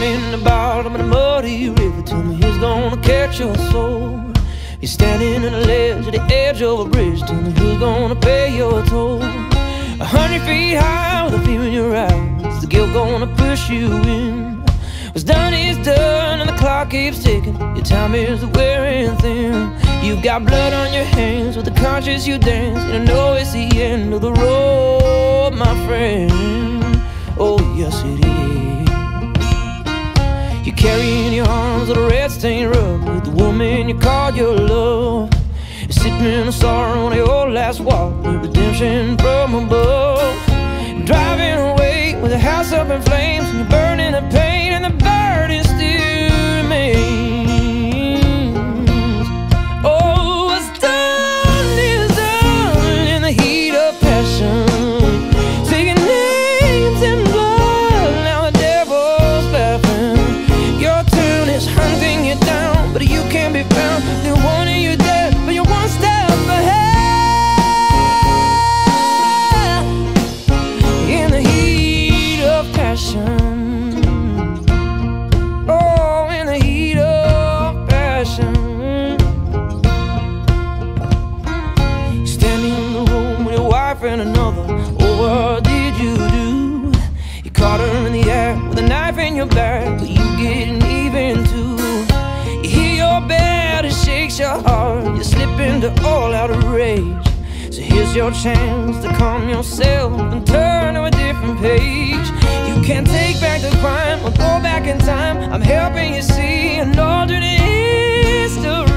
standing in the bottom of the muddy river. Tell me who's gonna catch your soul. You're standing on the ledge at the edge of a bridge. Tell me who's gonna pay your toll. 100 feet high with a fear in your eyes, the guilt gonna push you in. What's done is done and the clock keeps ticking. Your time is wearing thin. You've got blood on your hands, with the conscience you dance. You know it's the end of the road, my friend. Oh yes it is. You carry in your arms a red stained rug with the woman you called your love. You're sipping the sorrow on your last walk with redemption from above. Driving away with the house up in flames, and you're burning the pain, and the burden still remains. Oh, what's done is done in the heat of passion. Taking names in blood, now the devil's laughing. Your turn is hunting you down, but you can't be found. They're wanting you dead, but you're one step ahead. In the heat of passion, oh, in the heat of passion. Standing in the room with your wife and another. Oh, what did you do? You caught her in the act with a knife in your back, but you getting even too. You hear your bell, it shakes your heart. You slip into all out of rage. So here's your chance to calm yourself and turn to a different page. You can't take back the crime or go back in time. I'm helping you see an alternate history.